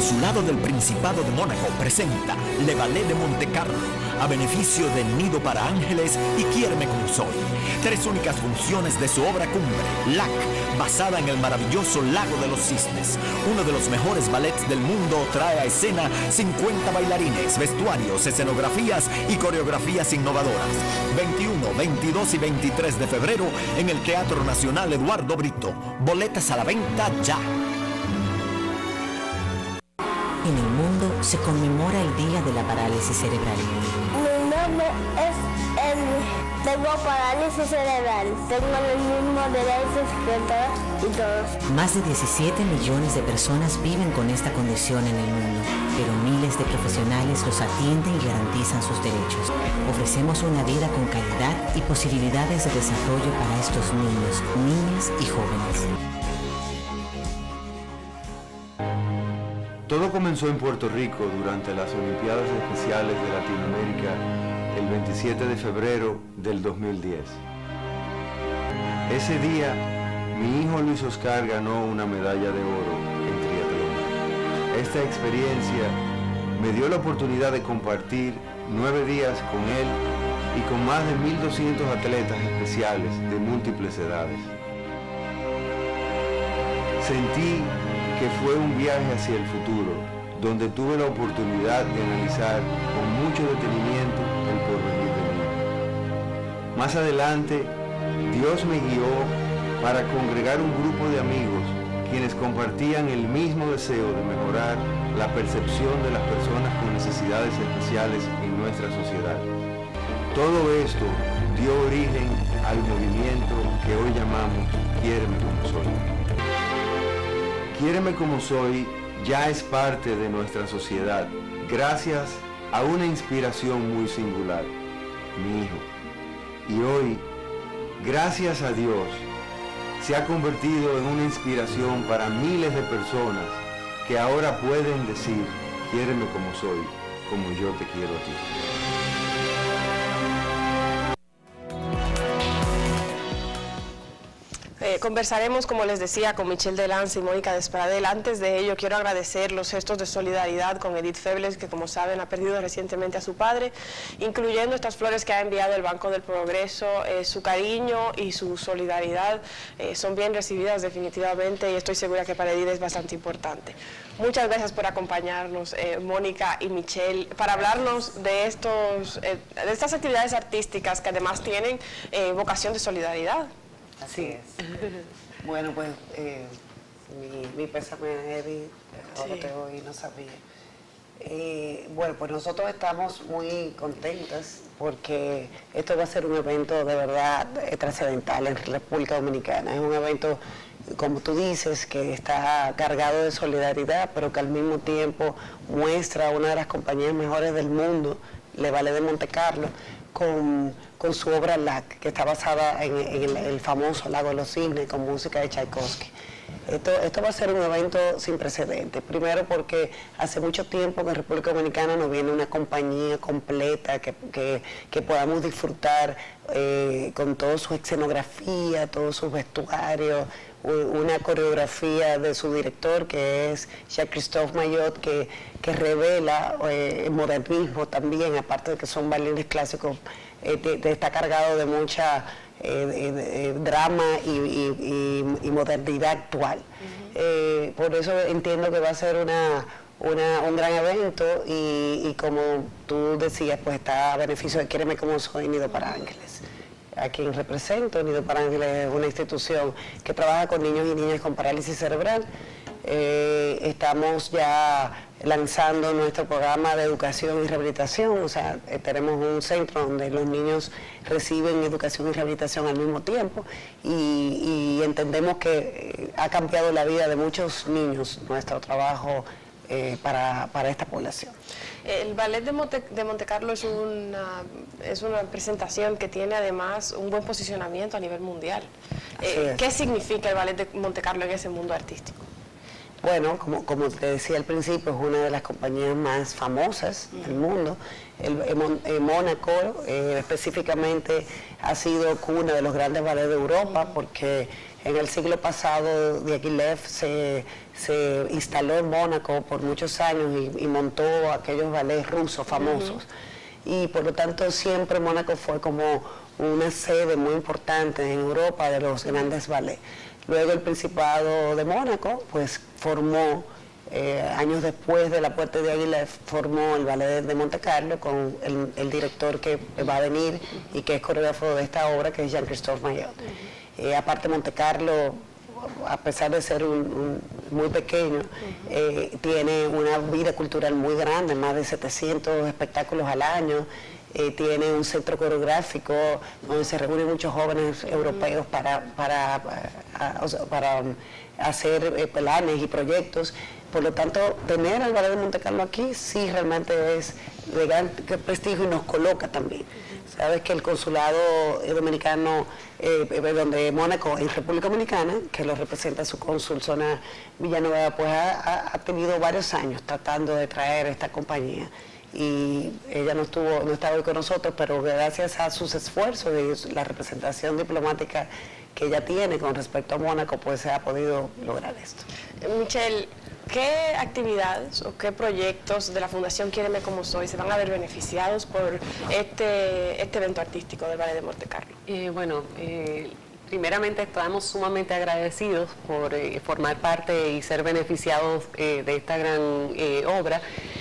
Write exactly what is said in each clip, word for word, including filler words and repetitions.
Consulado del Principado de Mónaco presenta Le Ballet de Montecarlo a beneficio de Nido para Ángeles y Quiéreme como soy. Tres únicas funciones de su obra cumbre, L A C, basada en el maravilloso Lago de los Cisnes. Uno de los mejores ballets del mundo trae a escena cincuenta bailarines, vestuarios, escenografías y coreografías innovadoras. veintiuno, veintidós y veintitrés de febrero en el Teatro Nacional Eduardo Brito. Boletas a la venta ya. En el mundo se conmemora el Día de la Parálisis Cerebral. Mi nombre es Emi. Tengo parálisis cerebral. Tengo los mismos derechos que todos y todos. Más de diecisiete millones de personas viven con esta condición en el mundo, pero miles de profesionales los atienden y garantizan sus derechos. Ofrecemos una vida con calidad y posibilidades de desarrollo para estos niños, niñas y jóvenes. Todo comenzó en Puerto Rico durante las Olimpiadas Especiales de Latinoamérica el veintisiete de febrero del dos mil diez. Ese día, mi hijo Luis Oscar ganó una medalla de oro en triatlón. Esta experiencia me dio la oportunidad de compartir nueve días con él y con más de mil doscientos atletas especiales de múltiples edades. Sentí que fue un viaje hacia el futuro, donde tuve la oportunidad de analizar con mucho detenimiento el porvenir de mí. Más adelante, Dios me guió para congregar un grupo de amigos quienes compartían el mismo deseo de mejorar la percepción de las personas con necesidades especiales en nuestra sociedad. Todo esto dio origen al movimiento que hoy llamamos Quiéreme como soy. Quiéreme como soy ya es parte de nuestra sociedad, gracias a una inspiración muy singular, mi hijo. Y hoy, gracias a Dios, se ha convertido en una inspiración para miles de personas que ahora pueden decir, quiéreme como soy, como yo te quiero a ti. Eh, conversaremos, como les decía, con Michelle Delance y Mónica Despradel. Antes de ello, quiero agradecer los gestos de solidaridad con Edith Febles, que como saben ha perdido recientemente a su padre, incluyendo estas flores que ha enviado el Banco del Progreso. Eh, su cariño y su solidaridad eh, son bien recibidas definitivamente, y estoy segura que para Edith es bastante importante. Muchas gracias por acompañarnos, eh, Mónica y Michelle, para hablarnos de, estos, eh, de estas actividades artísticas que además tienen eh, vocación de solidaridad. Así es. Bueno, pues eh, mi, mi pésame a Edith, ahora sí. Te oí, no sabía. Eh, bueno, pues nosotros estamos muy contentas porque esto va a ser un evento de verdad trascendental en República Dominicana. Es un evento, como tú dices, que está cargado de solidaridad, pero que al mismo tiempo muestra a una de las compañías mejores del mundo, Le Ballet de Montecarlo, con, con su obra L A C, que está basada en, en el, el famoso Lago de los Cisnes, con música de Tchaikovsky. Esto, esto va a ser un evento sin precedentes. Primero porque hace mucho tiempo que en República Dominicana no viene una compañía completa que, que, que podamos disfrutar eh, con toda su escenografía, todos sus vestuarios, una coreografía de su director, que es Jacques-Christophe Maillot, que, que revela eh, modernismo también, aparte de que son bailarines clásicos, eh, de, de, está cargado de mucha eh, de, de, drama y, y, y, y modernidad actual. Uh-huh. eh, por eso entiendo que va a ser una, una, un gran evento y, y como tú decías, pues está a beneficio de Quiéreme como soy, Nido para Ángeles. A quien represento, Nido para Ángeles es una institución que trabaja con niños y niñas con parálisis cerebral. Eh, estamos ya lanzando nuestro programa de educación y rehabilitación, o sea, eh, tenemos un centro donde los niños reciben educación y rehabilitación al mismo tiempo y, y entendemos que eh, ha cambiado la vida de muchos niños nuestro trabajo eh, para, para esta población. El Ballet de, Monte, de Montecarlo es una, es una presentación que tiene además un buen posicionamiento a nivel mundial. Eh, ¿Qué significa el Ballet de Montecarlo en ese mundo artístico? Bueno, como, como te decía al principio, es una de las compañías más famosas uh-huh. del mundo. El, el, el Mónaco eh, específicamente ha sido cuna de los grandes ballets de Europa uh-huh. porque En el siglo pasado, Diaghilev se, se instaló en Mónaco por muchos años y, y montó aquellos ballets rusos famosos. Uh-huh. Y por lo tanto siempre Mónaco fue como una sede muy importante en Europa de los grandes ballets. Luego el Principado de Mónaco pues formó, eh, años después de la Puerta de Diaghilev, formó el Ballet de Monte Carlo con el, el director que va a venir y que es coreógrafo de esta obra, que es Jean-Christophe Maillot. Uh-huh. eh, aparte Monte Carlo, a pesar de ser un, un muy pequeño, uh-huh. eh, tiene una vida cultural muy grande, más de setecientos espectáculos al año. Eh, tiene un centro coreográfico donde se reúnen muchos jóvenes uh-huh. europeos para, para, a, a, para um, hacer eh, planes y proyectos. Por lo tanto, tener el Ballet de Monte Carlo aquí sí realmente es de gran prestigio y nos coloca también. Uh-huh. Sabes que el consulado dominicano, eh, donde Mónaco, en República Dominicana, que lo representa su cónsul Zona Villanueva, pues ha, ha tenido varios años tratando de traer esta compañía. Y ella no estuvo, no estaba hoy con nosotros, pero gracias a sus esfuerzos y la representación diplomática que ella tiene con respecto a Mónaco, pues se ha podido lograr esto. Michelle, ¿qué actividades o qué proyectos de la Fundación Quiéreme Como Soy se van a ver beneficiados por este, este evento artístico del Ballet de Monte Carlo? Eh, bueno, eh, primeramente estamos sumamente agradecidos por eh, formar parte y ser beneficiados eh, de esta gran eh, obra.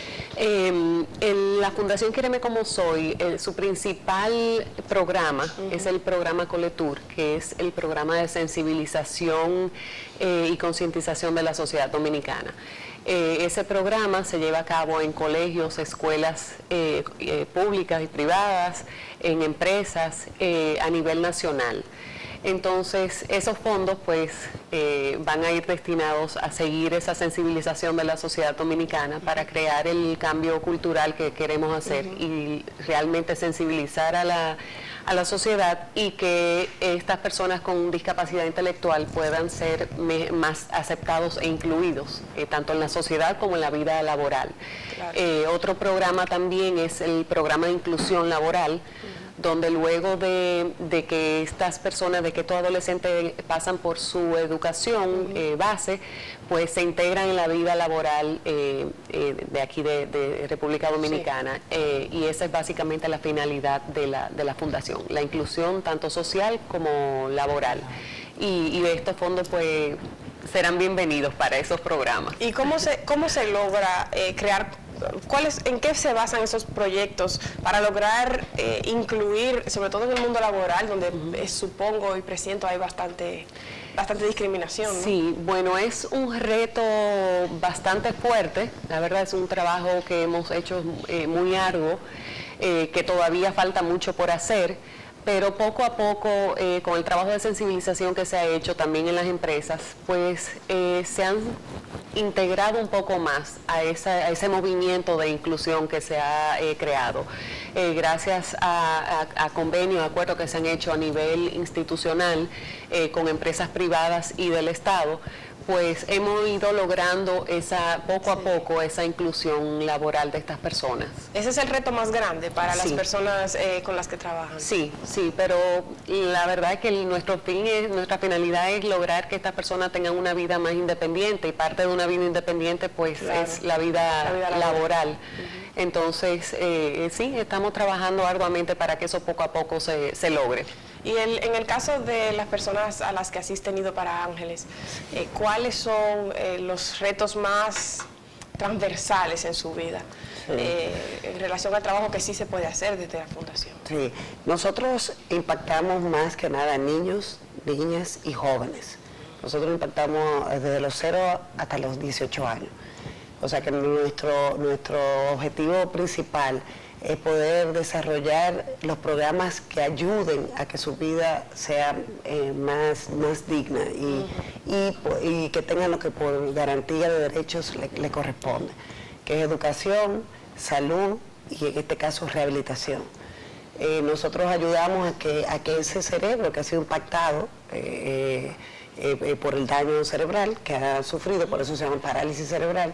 Eh, en la Fundación Quiéreme Como Soy, eh, su principal programa uh-huh. es el programa Coletour, que es el programa de sensibilización eh, y concientización de la sociedad dominicana. Eh, ese programa se lleva a cabo en colegios, escuelas eh, eh, públicas y privadas, en empresas eh, a nivel nacional. Entonces, esos fondos pues eh, van a ir destinados a seguir esa sensibilización de la sociedad dominicana para crear el cambio cultural que queremos hacer uh-huh. y realmente sensibilizar a la, a la sociedad y que estas personas con discapacidad intelectual puedan ser me, más aceptados e incluidos, eh, tanto en la sociedad como en la vida laboral. Claro. Eh, otro programa también es el programa de inclusión laboral, uh-huh. donde luego de, de que estas personas, de que estos adolescentes pasan por su educación uh-huh. eh, base, pues se integran en la vida laboral eh, eh, de aquí de, de República Dominicana. Sí. Eh, y esa es básicamente la finalidad de la, de la Fundación, la inclusión tanto social como laboral. Y, y estos fondos pues serán bienvenidos para esos programas. ¿Y cómo se, cómo se logra eh, crear? ¿Cuál es, ¿En qué se basan esos proyectos para lograr eh, incluir, sobre todo en el mundo laboral, donde uh-huh. eh, supongo y presiento hay bastante, bastante discriminación, ¿no? Sí, bueno, es un reto bastante fuerte, la verdad es un trabajo que hemos hecho eh, muy arduo, eh, que todavía falta mucho por hacer, pero poco a poco, eh, con el trabajo de sensibilización que se ha hecho también en las empresas, pues eh, se han integrado un poco más a, esa, a ese movimiento de inclusión que se ha eh, creado. Eh, gracias a, a, a convenios, a acuerdos que se han hecho a nivel institucional eh, con empresas privadas y del Estado, pues hemos ido logrando esa poco a poco esa inclusión laboral de estas personas. Ese es el reto más grande para las sí. personas eh, con las que trabajan. Sí, sí, pero la verdad es que el, nuestro fin es, nuestra finalidad es lograr que estas personas tengan una vida más independiente, y parte de una vida independiente pues claro. es la vida, la vida laboral. laboral. Uh-huh. Entonces, eh, sí, estamos trabajando arduamente para que eso poco a poco se, se logre. Y el, en el caso de las personas a las que asiste Nido para Ángeles, eh, ¿cuáles son eh, los retos más transversales en su vida sí. eh, en relación al trabajo que sí se puede hacer desde la Fundación? Sí, nosotros impactamos más que nada a niños, niñas y jóvenes. Nosotros impactamos desde los cero hasta los dieciocho años. O sea que nuestro, nuestro objetivo principal es poder desarrollar los programas que ayuden a que su vida sea eh, más, más digna y, uh-huh. y, y que tengan lo que por garantía de derechos le, le corresponde, que es educación, salud y en este caso rehabilitación. Eh, nosotros ayudamos a que, a que ese cerebro que ha sido impactado eh, eh, eh, por el daño cerebral que ha sufrido, por eso se llama parálisis cerebral,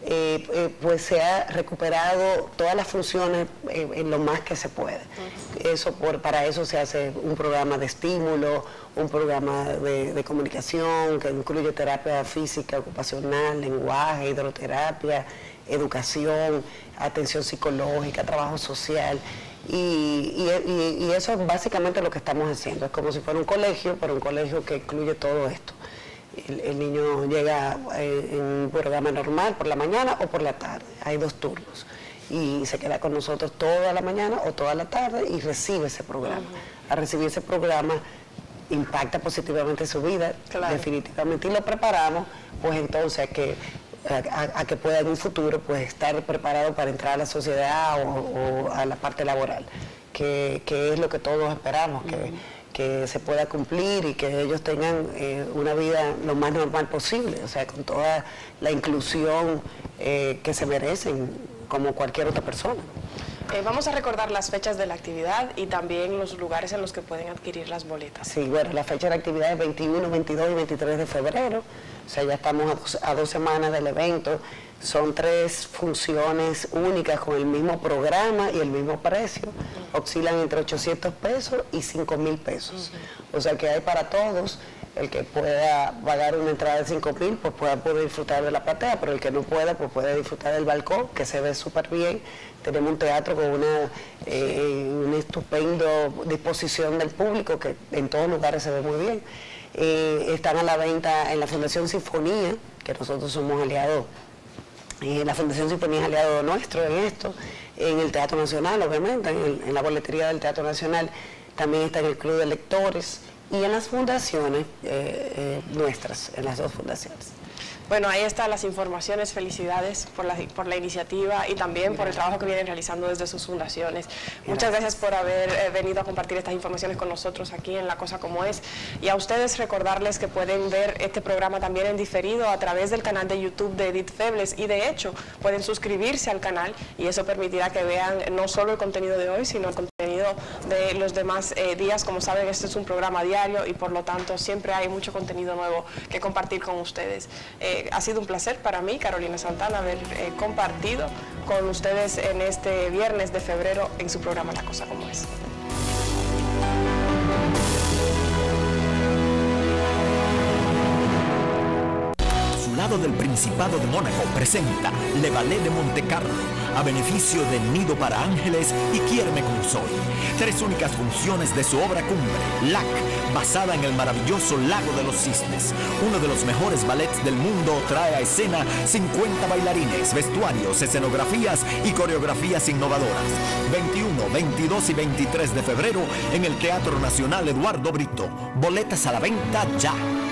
eh, eh, pues se ha recuperado todas las funciones eh, en lo más que se puede. Uh-huh. Eso por, para eso se hace un programa de estímulo, un programa de, de comunicación que incluye terapia física, ocupacional, lenguaje, hidroterapia, educación, atención psicológica, trabajo social. Y, y, y, y eso es básicamente lo que estamos haciendo. Es como si fuera un colegio, pero un colegio que incluye todo esto. El, el niño llega eh, en un programa normal por la mañana o por la tarde. Hay dos turnos. Y se queda con nosotros toda la mañana o toda la tarde y recibe ese programa. Uh-huh. A recibir ese programa impacta positivamente su vida, claro. definitivamente. Y lo preparamos, pues entonces, a que, a, a que pueda en un futuro pues estar preparado para entrar a la sociedad o, o a la parte laboral, que, que es lo que todos esperamos, que, uh-huh. que se pueda cumplir y que ellos tengan eh, una vida lo más normal posible, o sea, con toda la inclusión eh, que se merecen como cualquier otra persona. Eh, vamos a recordar las fechas de la actividad y también los lugares en los que pueden adquirir las boletas. Sí, bueno, la fecha de la actividad es veintiuno, veintidós y veintitrés de febrero, o sea, ya estamos a dos, a dos semanas del evento. Son tres funciones únicas con el mismo programa y el mismo precio. Uh-huh. Oscilan entre ochocientos pesos y cinco mil pesos. Uh-huh. O sea que hay para todos. El que pueda pagar una entrada de cinco mil, pues pueda poder disfrutar de la platea, pero el que no pueda, pues puede disfrutar del balcón, que se ve súper bien. Tenemos un teatro con una, eh, una estupenda disposición del público, que en todos lugares se ve muy bien. Eh, están a la venta en la Fundación Sinfonía, que nosotros somos aliados. Eh, la Fundación Sinfonía es aliado nuestro en esto, en el Teatro Nacional, obviamente, en, el, en la boletería del Teatro Nacional, también está en el Club de Lectores, y en las fundaciones eh, eh, nuestras, en las dos fundaciones. Bueno, ahí están las informaciones. Felicidades por la, por la iniciativa y también gracias. Por el trabajo que vienen realizando desde sus fundaciones. Gracias. Muchas gracias por haber eh, venido a compartir estas informaciones con nosotros aquí en La Cosa Como Es. Y a ustedes recordarles que pueden ver este programa también en diferido a través del canal de YouTube de Edith Febles, y de hecho pueden suscribirse al canal y eso permitirá que vean no solo el contenido de hoy, sino el contenido de los demás eh, días. Como saben, este es un programa diario y por lo tanto siempre hay mucho contenido nuevo que compartir con ustedes. Eh, Ha sido un placer para mí, Carolina Santana, haber eh, compartido con ustedes en este viernes de febrero en su programa La Cosa Como Es. Consulado del Principado de Mónaco presenta Le Ballet de Montecarlo a beneficio de Nido para Ángeles y Quiéreme Como Soy. Tres únicas funciones de su obra cumbre, Lac, basada en el maravilloso Lago de los Cisnes. Uno de los mejores ballets del mundo trae a escena cincuenta bailarines, vestuarios, escenografías y coreografías innovadoras. veintiuno, veintidós y veintitrés de febrero en el Teatro Nacional Eduardo Brito. Boletas a la venta ya.